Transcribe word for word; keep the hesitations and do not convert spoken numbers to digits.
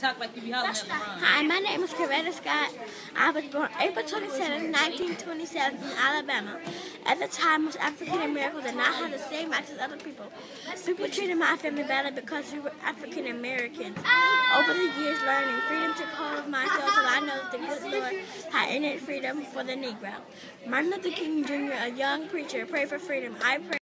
talk like you be hollering at LeBron. Hi, my name is Coretta Scott. I was born April twenty-seventh, nineteen twenty-seven in Alabama. At the time, most African Americans did not have the same rights as other people. People treated my family badly because we were African Americans. Over the years, learning freedom took hold of myself, so I know that the good Lord had innate freedom for the Negro. Martin Luther King Junior, a young preacher, prayed for freedom. I pray